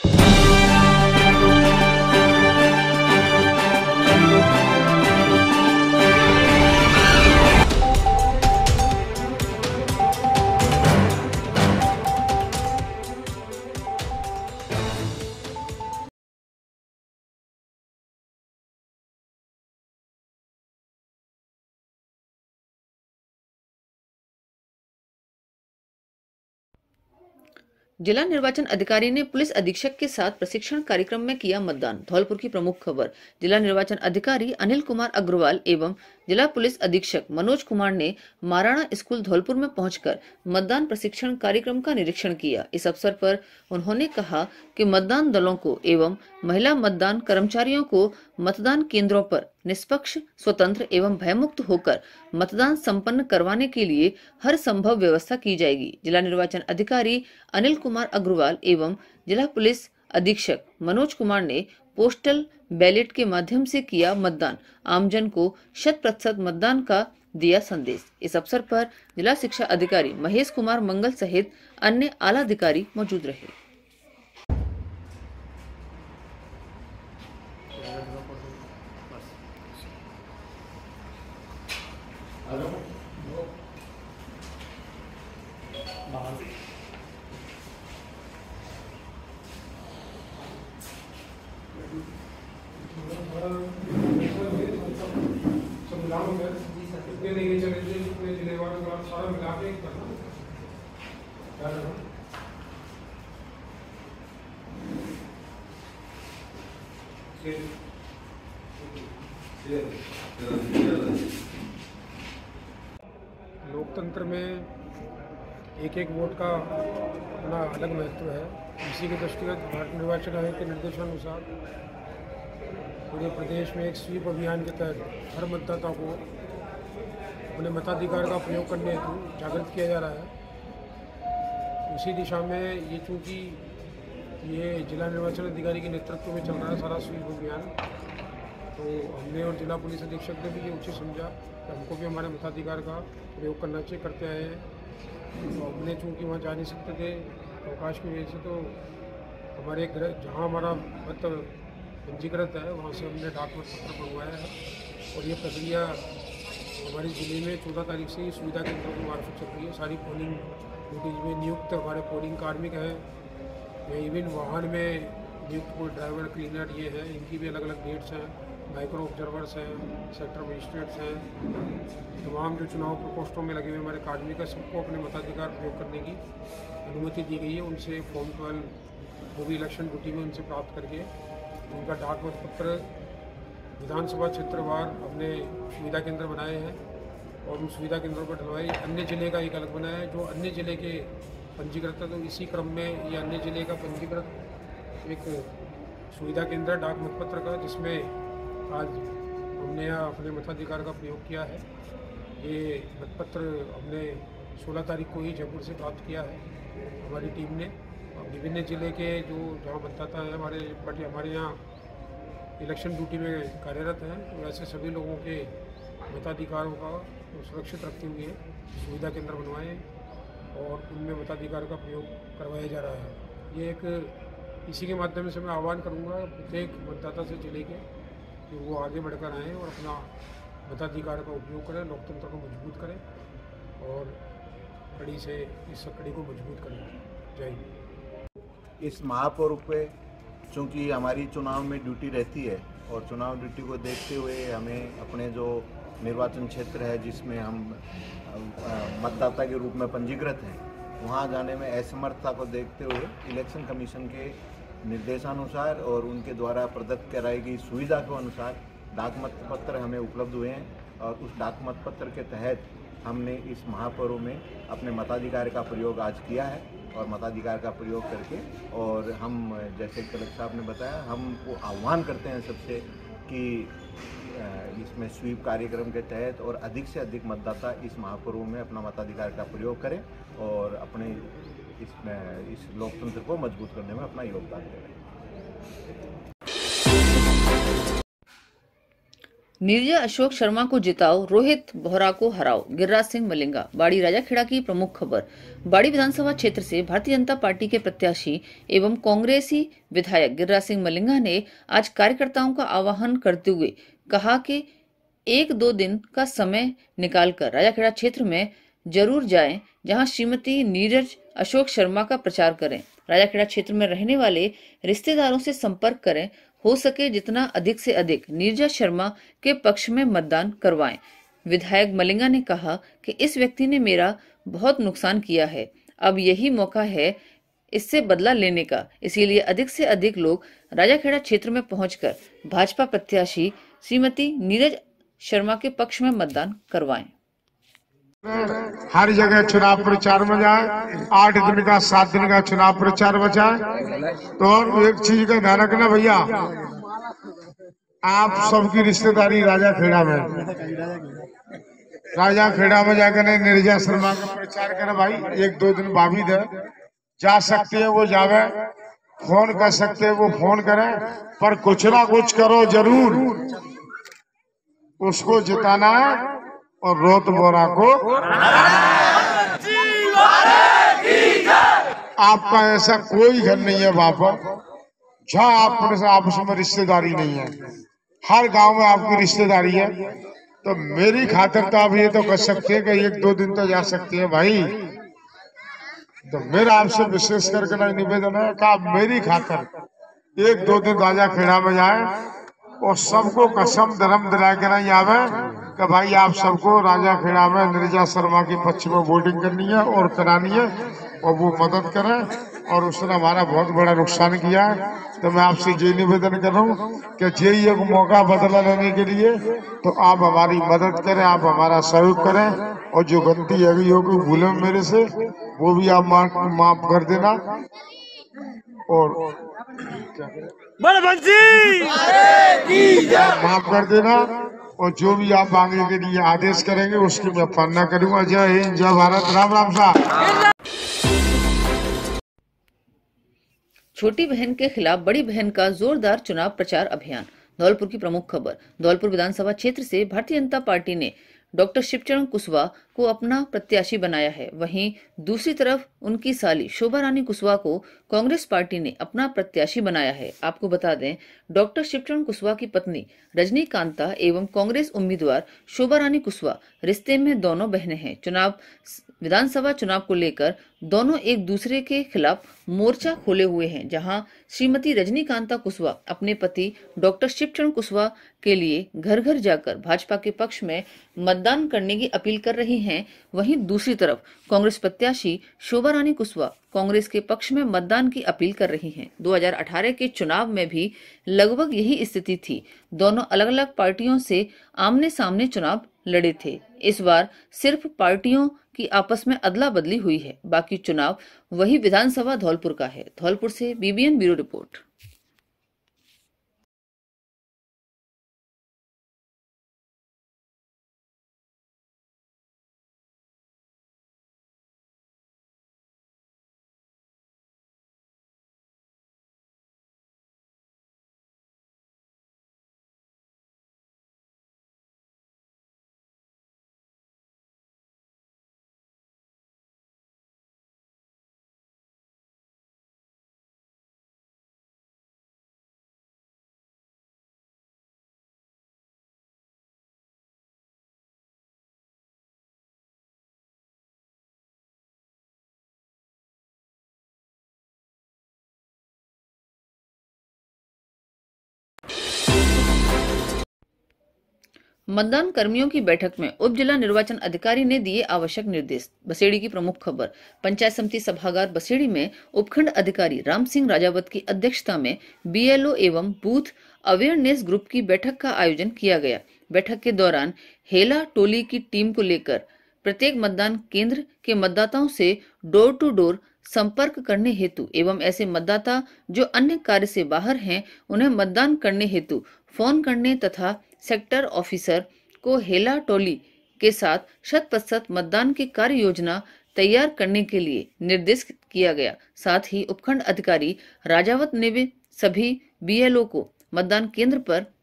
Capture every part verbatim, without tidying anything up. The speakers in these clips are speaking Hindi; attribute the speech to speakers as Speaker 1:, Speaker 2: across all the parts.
Speaker 1: जिला निर्वाचन अधिकारी ने पुलिस अधीक्षक के साथ प्रशिक्षण कार्यक्रम में किया मतदान। धौलपुर की प्रमुख खबर। जिला निर्वाचन अधिकारी अनिल कुमार अग्रवाल एवं जिला पुलिस अधीक्षक मनोज कुमार ने माराणा स्कूल धौलपुर में पहुंचकर मतदान प्रशिक्षण कार्यक्रम का निरीक्षण किया। इस अवसर पर उन्होंने कहा कि मतदान दलों को एवं महिला मतदान कर्मचारियों को मतदान केंद्रों पर निष्पक्ष, स्वतंत्र एवं भयमुक्त होकर मतदान संपन्न करवाने के लिए हर संभव व्यवस्था की जाएगी। जिला निर्वाचन अधिकारी अनिल कुमार अग्रवाल एवं जिला पुलिस अधीक्षक मनोज कुमार ने पोस्टल बैलेट के माध्यम से किया मतदान। आमजन को शत प्रतिशत मतदान का दिया संदेश। इस अवसर पर जिला शिक्षा अधिकारी महेश कुमार मंगल सहित अन्य आला अधिकारी मौजूद रहे।
Speaker 2: कितने लेके चले थे, कितने जिले वाले सारा मिला के एक करना लोकतंत्र में एक एक वोट का अपना अलग महत्व है। इसी के दृष्टिगत भारत निर्वाचन आयोग के निर्देशानुसार पूरे प्रदेश में एक स्वीप अभियान के तहत हर मतदाता को अपने मताधिकार का प्रयोग करने हेतु जागृत किया जा रहा है। उसी दिशा में ये चूँकि ये जिला निर्वाचन अधिकारी के नेतृत्व में चल रहा है सारा स्वीप अभियान, तो हमने और जिला पुलिस अधीक्षक ने भी ये उचित समझा कि हमको भी हमारे मताधिकार का प्रयोग करना चाहिए, करते आए हैं। तो हमने चूँकि वहाँ जा नहीं सकते थे अवकाश की वजह से, तो हमारे घर जहाँ हमारा मत पंजीकृत है वहाँ से हमने डाक मत पत्र मंगवाया है। और ये प्रक्रिया हमारे ज़िले में चौदह तारीख से ही सुविधा केंद्रों के मार्फत चल रही है। सारी पोलिंग ड्यूटीज में नियुक्त हमारे पोलिंग कार्मिक हैं, इवन वाहन में नियुक्त कोई ड्राइवर, क्लीनर ये है, इनकी भी अलग अलग डेट्स हैं। माइक्रो ऑब्जर्वर्स हैं, सेक्टर मजिस्ट्रेट्स हैं, तमाम जो चुनाव प्रकोष्ठों में लगे हुए हमारे कार्मिक हैं, सबको अपने मताधिकार प्रयोग करने की अनुमति दी गई है। उनसे फॉर्म ट्वेल्व वो भी इलेक्शन ड्यूटी में उनसे प्राप्त करके उनका डाक मत पत्र विधानसभा क्षेत्रवार हमने सुविधा केंद्र बनाए हैं और उन सुविधा केंद्रों पर डलवाई। अन्य जिले का एक अलग बनाया है जो अन्य जिले के पंजीकृत है, तो इसी क्रम में ये अन्य जिले का पंजीकृत एक सुविधा केंद्र है डाक मतपत्र का, जिसमें आज हमने यहाँ अपने मताधिकार का प्रयोग किया है। ये मतपत्र हमने सोलह तारीख को ही जयपुर से प्राप्त किया है हमारी टीम ने। विभिन्न जिले के जो जहाँ मतदाता है हमारे पार्टी हमारे यहाँ इलेक्शन ड्यूटी में कार्यरत हैं, तो वैसे सभी लोगों के मताधिकारों का सुरक्षित रखते हुए सुविधा केंद्र बनवाए और उनमें मताधिकार का प्रयोग करवाया जा रहा है। ये एक इसी के माध्यम से मैं आह्वान करूँगा प्रत्येक मतदाता से जिले के कि वो आगे बढ़कर आएँ और अपना मताधिकार का उपयोग करें, लोकतंत्र को मजबूत करें और कड़ी से इस कड़ी को मजबूत करें। जय हिंद।
Speaker 3: इस महापर्व पे चूँकि हमारी चुनाव में ड्यूटी रहती है और चुनाव ड्यूटी को देखते हुए हमें अपने जो निर्वाचन क्षेत्र है जिसमें हम मतदाता के रूप में पंजीकृत हैं, वहाँ जाने में असमर्थता को देखते हुए इलेक्शन कमीशन के निर्देशानुसार और उनके द्वारा प्रदत्त कराई गई सुविधा के अनुसार डाक मत पत्र हमें उपलब्ध हुए हैं और उस डाक मत पत्र के तहत हमने इस महापर्व में अपने मताधिकार का प्रयोग आज किया है और मताधिकार का प्रयोग करके और हम जैसे कलेक्टर साहब ने बताया हमको आह्वान करते हैं सबसे कि इसमें स्वीप कार्यक्रम के तहत और अधिक से अधिक मतदाता इस महापर्व में अपना मताधिकार का प्रयोग करें और अपने इसमें इस लोकतंत्र को मजबूत करने में अपना योगदान दें।
Speaker 1: नीरजा अशोक शर्मा को जिताओ, रोहित बोहरा को हराओ, गिरिराज सिंह मलिंगा। बाड़ी राजाखेड़ा की प्रमुख खबर। बाड़ी विधानसभा क्षेत्र से भारतीय जनता पार्टी के प्रत्याशी एवं कांग्रेसी विधायक गिरिराज सिंह मलिंगा ने आज कार्यकर्ताओं का आह्वान करते हुए कहा कि एक दो दिन का समय निकालकर राजाखेड़ा क्षेत्र में जरूर जाएं, जहां श्रीमती नीरज अशोक शर्मा का प्रचार करें। राजाखेड़ा क्षेत्र में रहने वाले रिश्तेदारों से संपर्क करें, हो सके जितना अधिक से अधिक नीरजा शर्मा के पक्ष में मतदान करवाएं। विधायक मलिंगा ने कहा कि इस व्यक्ति ने मेरा बहुत नुकसान किया है, अब यही मौका है इससे बदला लेने का, इसीलिए अधिक से अधिक लोग राजाखेड़ा क्षेत्र में पहुंचकर भाजपा प्रत्याशी श्रीमती नीरज शर्मा के पक्ष में मतदान करवाएं।
Speaker 4: हर जगह चुनाव प्रचार में जाए, आठ दिन का सात दिन का चुनाव प्रचार में जाए। तो और एक चीज का ध्यान रखना भैया, आप सबकी रिश्तेदारी राजाखेड़ा में, राजाखेड़ा में जाकर नीरजा शर्मा का प्रचार करें भाई। एक दो दिन बाविद है, जा सकते हैं वो जावे, फोन कर सकते हैं वो फोन करें, पर कुछ ना कुछ करो जरूर, उसको जिताना है। और रोहित बोहरा को आपका ऐसा कोई घर नहीं है बापा जहाँ आप आपस में रिश्तेदारी नहीं है, हर गांव में आपकी रिश्तेदारी है। तो मेरी खातिर तो आप ये तो कर सकते हैं कि एक दो दिन तो जा सकते हैं भाई। तो मेरा आपसे विशेष करके ना निवेदन है कि आप मेरी खातिर एक दो दिन राजाखेड़ा में जाए और सबको कसम धर्म दिला के नहीं आवे कि भाई आप सबको राजाखेड़ा में नीरजा शर्मा के पक्ष में वोटिंग करनी है और करानी है, और वो मदद करें। और उसने हमारा बहुत बड़ा नुकसान किया है, तो मैं आपसे ये निवेदन कर रहा हूँ कि यही एक मौका बदला लेने के लिए तो आप हमारी मदद करें, आप हमारा सहयोग करें। और जो गलती है होगी भूले मेरे से, वो भी आप माफ कर देना। और माफ कर देना, और जो भी आप आगे के लिए आदेश करेंगे उसकी मैं पालना करूंगा। जय हिंद, जय भारत, राम राम साहब।
Speaker 1: छोटी बहन के खिलाफ बड़ी बहन का जोरदार चुनाव प्रचार अभियान। धौलपुर की प्रमुख खबर। धौलपुर विधानसभा क्षेत्र से भारतीय जनता पार्टी ने डॉक्टर शिवचरण कुशवाहा को अपना प्रत्याशी बनाया है। वहीं दूसरी तरफ उनकी साली शोभा रानी कुशवाहा को कांग्रेस पार्टी ने अपना प्रत्याशी बनाया है। आपको बता दें, डॉक्टर शिवचरण कुशवाहा की पत्नी रजनीकांता एवं कांग्रेस उम्मीदवार शोभा रानी कुशवाहा रिश्ते में दोनों बहनें हैं। चुनाव विधानसभा चुनाव को लेकर दोनों एक दूसरे के खिलाफ मोर्चा खोले हुए हैं। जहां श्रीमती रजनीकांता कुशवाहा अपने पति डॉक्टर शिवचरण कुशवाहा के लिए घर घर जाकर भाजपा के पक्ष में मतदान करने की अपील कर रही हैं, वहीं दूसरी तरफ कांग्रेस प्रत्याशी शोभा रानी कुशवाहा कांग्रेस के पक्ष में मतदान की अपील कर रही हैं। दो हज़ार अठारह के चुनाव में भी लगभग यही स्थिति थी। दोनों अलग अलग पार्टियों से आमने सामने चुनाव लड़े थे। इस बार सिर्फ पार्टियों की आपस में अदला बदली हुई है, बाकी चुनाव वही विधानसभा धौलपुर का है। धौलपुर से बीबीएन ब्यूरो रिपोर्ट। मतदान कर्मियों की बैठक में उप जिला निर्वाचन अधिकारी ने दिए आवश्यक निर्देश। बसेड़ी की प्रमुख खबर। पंचायत समिति सभागार बसेड़ी में उपखंड अधिकारी राम सिंह राजावत की अध्यक्षता में बीएलओ एवं बूथ अवेयरनेस ग्रुप की बैठक का आयोजन किया गया। बैठक के दौरान हेला टोली की टीम को लेकर प्रत्येक मतदान केंद्र के मतदाताओं से डोर टू डोर संपर्क करने हेतु एवं ऐसे मतदाता जो अन्य कार्य से बाहर हैं उन्हें मतदान करने हेतु फोन करने तथा सेक्टर ऑफिसर को हेला टोली के साथ शत प्रतिशत मतदान की कार्य योजना तैयार करने के लिए निर्देश किया गया। साथ ही उपखंड अधिकारी राजावत ने भी सभी बीएलओ को मतदान केंद्र पर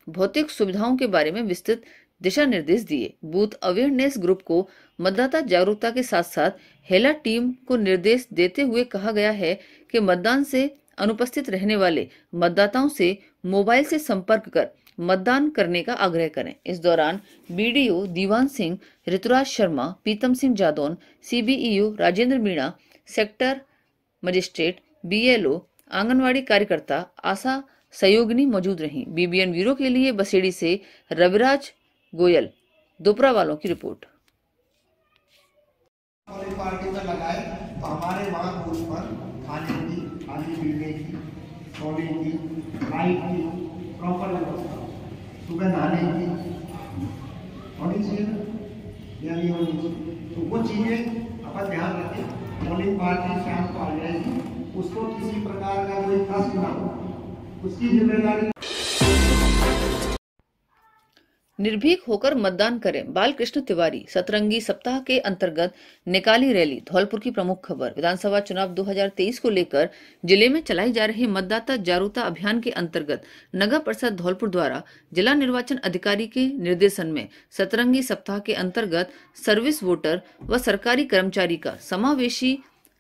Speaker 1: भौतिक सुविधाओं के बारे में विस्तृत दिशा निर्देश दिए। बूथ अवेयरनेस ग्रुप को मतदाता जागरूकता के साथ साथ हेला टीम को निर्देश देते हुए कहा गया है कि मतदान से अनुपस्थित रहने वाले मतदाताओं से मोबाइल से संपर्क कर मतदान करने का आग्रह करें। इस दौरान BDO Diwan Singh, Rituraj Sharma, Pitam Singh Jadaun, CBEO Rajendra Meena, sector magistrate, BLO, anganwadi कार्यकर्ता, आशा सहयोगिनी मौजूद रहीं। बीबीएन ब्यूरो के लिए बसेड़ी से रविराज गोयल, दोपरा वालों की रिपोर्ट।
Speaker 5: पार्टी में लगाए तो हमारे वहाँ बूथ पर खाने की, खाने पीने की, सोने की, लाइट की प्रॉपर व्यवस्था, सुबह नहाने की होनी चाहिए या नहीं होनी चाहिए, तो वो चीजें अपन ध्यान रखें। पोलिंग पार्टी शाम को आ जाएगी, उसको किसी प्रकार का कोई कष्ट ना हो, उसकी जिम्मेदारी।
Speaker 1: निर्भीक होकर मतदान करें, बालकृष्ण तिवारी। सतरंगी सप्ताह के अंतर्गत निकाली रैली। धौलपुर की प्रमुख खबर। विधानसभा चुनाव दो हज़ार तेईस को लेकर जिले में चलाई जा रही मतदाता जागरूकता अभियान के अंतर्गत नगर परिषद धौलपुर द्वारा जिला निर्वाचन अधिकारी के निर्देशन में सतरंगी सप्ताह के अंतर्गत सर्विस वोटर व सरकारी कर्मचारी का समावेशी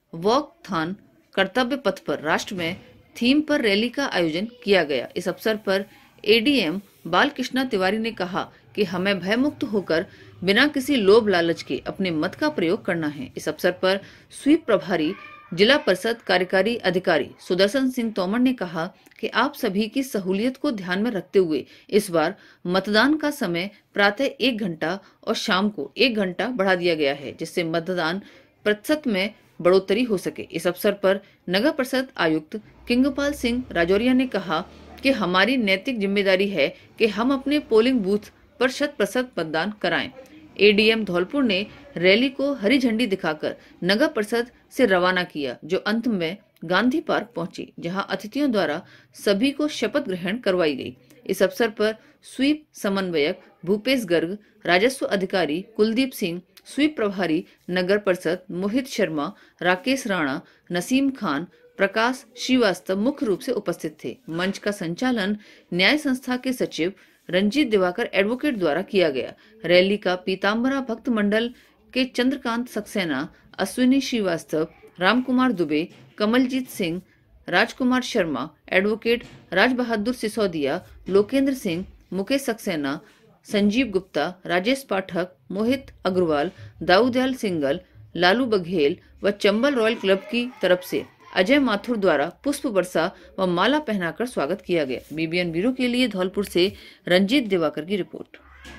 Speaker 1: वॉकथॉन कर्तव्य पथ पर राष्ट्र में थीम पर रैली का आयोजन किया गया। इस अवसर पर एडीएम बालकृष्ण तिवारी ने कहा कि हमें भयमुक्त होकर बिना किसी लोभ लालच के अपने मत का प्रयोग करना है। इस अवसर पर स्वीप प्रभारी जिला परिषद कार्यकारी अधिकारी सुदर्शन सिंह तोमर ने कहा कि आप सभी की सहूलियत को ध्यान में रखते हुए इस बार मतदान का समय प्रातः एक घंटा और शाम को एक घंटा बढ़ा दिया गया है, जिससे मतदान प्रतिशत में बढ़ोतरी हो सके। इस अवसर पर नगर परिषद आयुक्त किंगपाल सिंह राजौरिया ने कहा कि हमारी नैतिक जिम्मेदारी है कि हम अपने पोलिंग बूथ पर शत प्रतिशत मतदान कराएं। एडीएम धौलपुर ने रैली को हरी झंडी दिखाकर नगर परिषद से रवाना किया, जो अंत में गांधी पार्क पहुंची, जहां अतिथियों द्वारा सभी को शपथ ग्रहण करवाई गई। इस अवसर पर स्वीप समन्वयक भूपेश गर्ग, राजस्व अधिकारी कुलदीप सिंह, स्वीप प्रभारी नगर परिषद मोहित शर्मा, राकेश राणा, नसीम खान, प्रकाश श्रीवास्तव मुख्य रूप से उपस्थित थे। मंच का संचालन न्याय संस्था के सचिव रंजीत दिवाकर एडवोकेट द्वारा किया गया। रैली का पीताम्बरा भक्त मंडल के चंद्रकांत सक्सेना, अश्विनी श्रीवास्तव, रामकुमार दुबे, कमलजीत सिंह, राजकुमार शर्मा, एडवोकेट राज बहादुर सिसोदिया, लोकेंद्र सिंह, मुकेश सक्सेना, संजीव गुप्ता, राजेश पाठक, मोहित अग्रवाल, दाऊदयाल सिंगल, लालू बघेल व चंबल रॉयल क्लब की तरफ से अजय माथुर द्वारा पुष्प वर्षा व माला पहनाकर स्वागत किया गया। बीबीएन ब्यूरो के लिए धौलपुर से रंजीत दिवाकर की रिपोर्ट।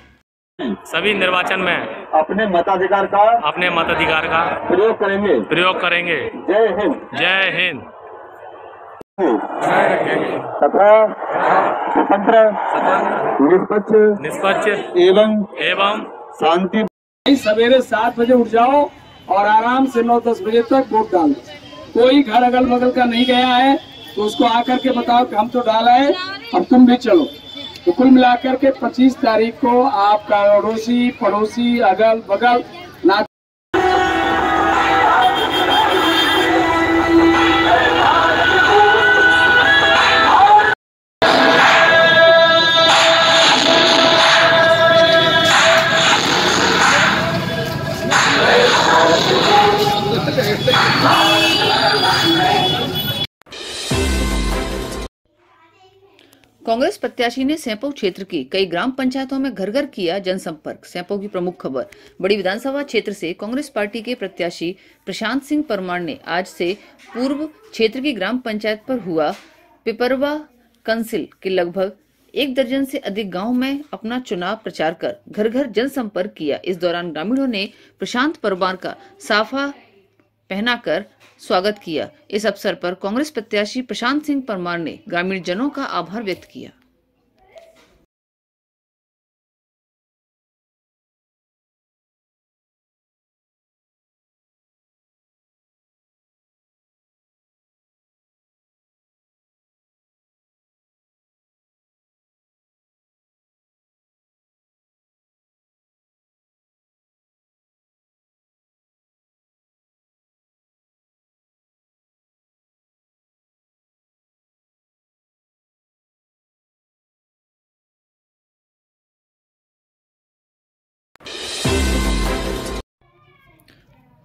Speaker 6: सभी निर्वाचन में
Speaker 7: अपने मताधिकार का
Speaker 6: अपने मताधिकार का
Speaker 7: प्रयोग करेंगे
Speaker 6: प्रयोग करेंगे।
Speaker 7: जय हिंद।
Speaker 6: जय हिंद।
Speaker 7: तथा स्वतंत्र निष्पक्ष
Speaker 6: निष्पक्ष
Speaker 7: एवं
Speaker 6: एवं
Speaker 7: शांति।
Speaker 8: सवेरे सात बजे उठ जाओ और आराम से नौ दस बजे तक वोट डालो। कोई घर अगल बगल का नहीं गया है तो उसको आकर के बताओ कि हम तो डाला है, अब तुम भी चलो। तो कुल मिलाकर के पच्चीस तारीख को आपका अड़ोसी पड़ोसी अगल बगल ना
Speaker 1: कांग्रेस प्रत्याशी ने सैंपौ क्षेत्र की कई ग्राम पंचायतों में घर घर किया जनसंपर्क। सैंपौ की प्रमुख खबर। बड़ी विधानसभा क्षेत्र से कांग्रेस पार्टी के प्रत्याशी प्रशांत सिंह परमार ने आज से पूर्व क्षेत्र की ग्राम पंचायत पर हुआ पिपरवा कंसिल के लगभग एक दर्जन से अधिक गांव में अपना चुनाव प्रचार कर घर घर जनसंपर्क किया। इस दौरान ग्रामीणों ने प्रशांत परमार का साफा पहनाकर स्वागत किया। इस अवसर पर कांग्रेस प्रत्याशी प्रशांत सिंह परमार ने ग्रामीण जनों का आभार व्यक्त किया।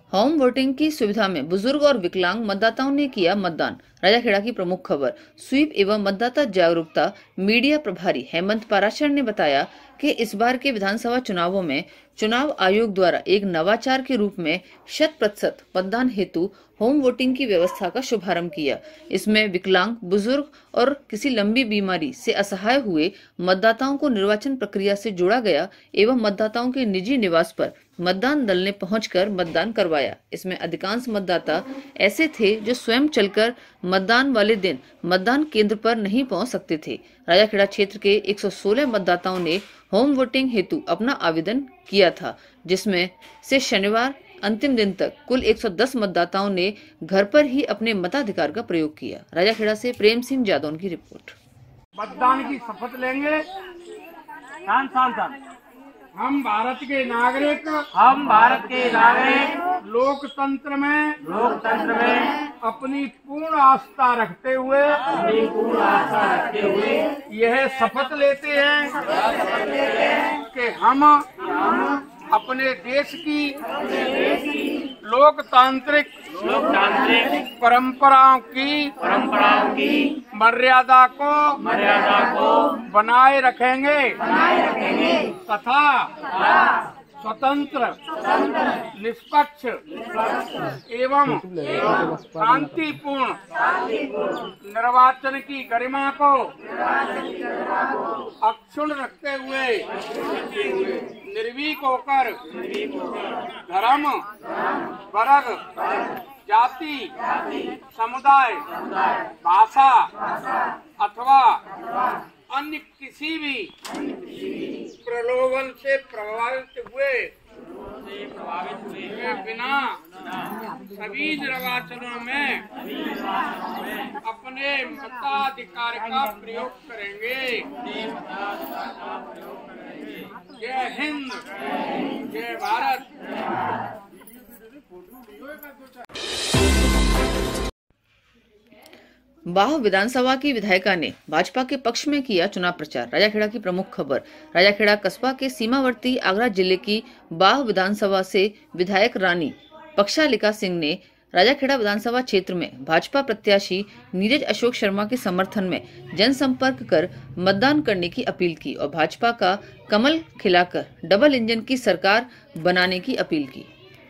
Speaker 1: होम वोटिंग की सुविधा में बुजुर्ग और विकलांग मतदाताओं ने किया मतदान। राजाखेड़ा की प्रमुख खबर। स्वीप एवं मतदाता जागरूकता मीडिया प्रभारी हेमंत पाराशर ने बताया कि इस बार के विधानसभा चुनावों में चुनाव आयोग द्वारा एक नवाचार के रूप में शत प्रतिशत मतदान हेतु होम वोटिंग की व्यवस्था का शुभारंभ किया। इसमें विकलांग, बुजुर्ग और किसी लंबी बीमारी से असहाय हुए मतदाताओं को निर्वाचन प्रक्रिया से जोड़ा गया एवं मतदाताओं के निजी निवास पर मतदान दल ने पहुंचकर मतदान करवाया। इसमें अधिकांश मतदाता ऐसे थे जो स्वयं चलकर मतदान वाले दिन मतदान केंद्र पर नहीं पहुंच सकते थे। राजाखेड़ा क्षेत्र के एक सौ सोलह मतदाताओं ने होम वोटिंग हेतु अपना आवेदन किया था, जिसमें से शनिवार अंतिम दिन तक कुल एक सौ दस मतदाताओं ने घर पर ही अपने मताधिकार का प्रयोग किया। राजाखेड़ा से प्रेम सिंह जादौन की रिपोर्ट।
Speaker 2: मतदान की शपथ लेंगे। शान शान शान। हम भारत के नागरिक हम भारत के नागरिक लोकतंत्र में लोकतंत्र में अपनी पूर्ण आस्था रखते हुए अपनी पूर्ण आस्था रखते हुए यह शपथ लेते हैं कि हम अपने देश की लोकतांत्रिक लोकतांत्रिक परंपराओं की परंपराओं की मर्यादा को मर्यादा को बनाए रखेंगे बनाए रखेंगे तथा स्वतंत्र निष्पक्ष एवं शांतिपूर्ण निर्वाचन की गरिमा को अक्षुण्ण रखते हुए निर्भीक होकर धर्म, वर्ग, जाति, समुदाय, भाषा अथवा अन्य किसी भी प्रलोभन से प्रभावित हुए बिना सभी निर्वाचनों में अपने मताधिकार का प्रयोग करेंगे। जय हिंद, जय भारत।
Speaker 1: बाह विधानसभा की विधायिका ने भाजपा के पक्ष में किया चुनाव प्रचार। राजाखेड़ा की प्रमुख खबर। राजाखेड़ा कस्बा के सीमावर्ती आगरा जिले की बाह विधानसभा से विधायक रानी पक्षालिका सिंह ने राजाखेड़ा विधानसभा क्षेत्र में भाजपा प्रत्याशी नीरज अशोक शर्मा के समर्थन में जनसंपर्क कर मतदान करने की अपील की और भाजपा का कमल खिलाकर डबल इंजन की सरकार बनाने की अपील की।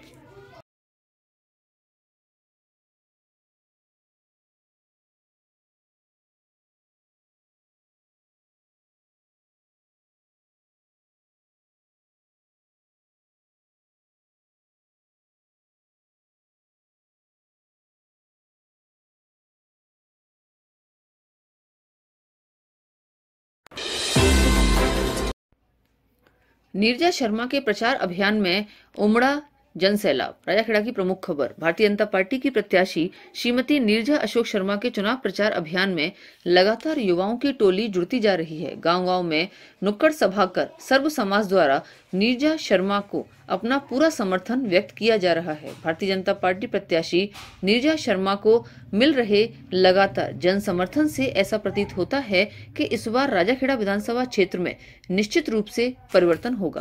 Speaker 1: नीरजा शर्मा के प्रचार अभियान में उमड़ा जनसैलाब। राजाखेड़ा की प्रमुख खबर। भारतीय जनता पार्टी की प्रत्याशी श्रीमती नीरजा अशोक शर्मा के चुनाव प्रचार अभियान में लगातार युवाओं की टोली जुड़ती जा रही है। गांव-गांव में नुक्कड़ सभा कर सर्व समाज द्वारा नीरजा शर्मा को अपना पूरा समर्थन व्यक्त किया जा रहा है। भारतीय जनता पार्टी प्रत्याशी नीरजा शर्मा को मिल रहे लगातार जन समर्थन से ऐसा प्रतीत होता है कि इस बार राजाखेड़ा विधानसभा क्षेत्र में निश्चित रूप से परिवर्तन होगा।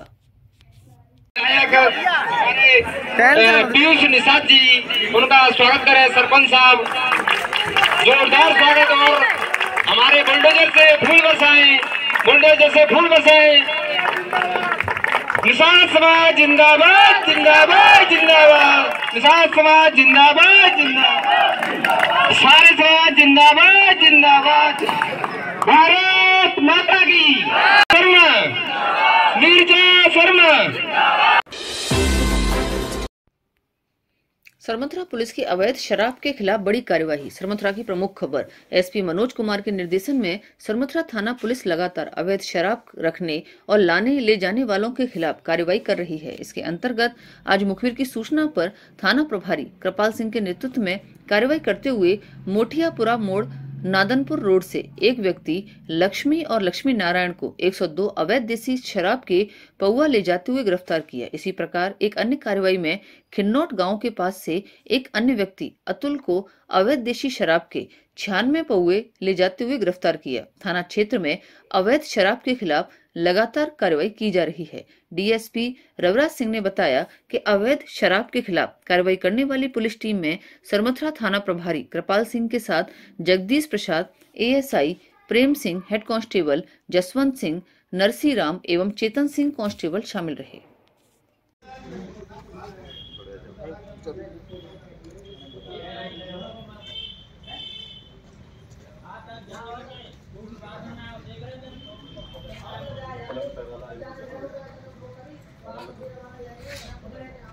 Speaker 9: पीयूष निषाद जी, उनका स्वागत करें। सरपंच साहब, जोरदार स्वागत। और हमारे बुलडोजर से फूल बरसाएं, बुलडोजर से फूल बरसाएं। निषाद समाज जिंदाबाद, जिंदाबाद, जिंदाबाद। निषाद समाज जिंदाबाद, जिंदाबाद। सारे समाज जिंदाबाद, जिंदाबाद। भारत माता की शर्मा, नीरजा शर्मा।
Speaker 1: सरमथुरा पुलिस की अवैध शराब के खिलाफ बड़ी कार्यवाही। सरमथुरा की प्रमुख खबर। एसपी मनोज कुमार के निर्देशन में सरमथुरा थाना पुलिस लगातार अवैध शराब रखने और लाने ले जाने वालों के खिलाफ कार्रवाई कर रही है। इसके अंतर्गत आज मुखबिर की सूचना पर थाना प्रभारी कृपाल सिंह के नेतृत्व में कार्रवाई करते हुए मोठियापुरा मोड़ नादनपुर रोड से एक व्यक्ति लक्ष्मी और लक्ष्मी नारायण को एक सौ दो अवैध देसी शराब के पौवा ले जाते हुए गिरफ्तार किया। इसी प्रकार एक अन्य कार्रवाई में खिन्नौट गांव के पास से एक अन्य व्यक्ति अतुल को अवैध देसी शराब के छियानवे पौवे ले जाते हुए गिरफ्तार किया। थाना क्षेत्र में अवैध शराब के खिलाफ लगातार कार्रवाई की जा रही है। डीएसपी रविराज सिंह ने बताया कि अवैध शराब के खिलाफ कार्रवाई करने वाली पुलिस टीम में सरमथुरा थाना प्रभारी कृपाल सिंह के साथ Jagdish Prasad, ASI Prem Singh, head constable Jaswant Singh, Narsi Ram एवं चेतन सिंह कांस्टेबल शामिल रहे।
Speaker 3: है।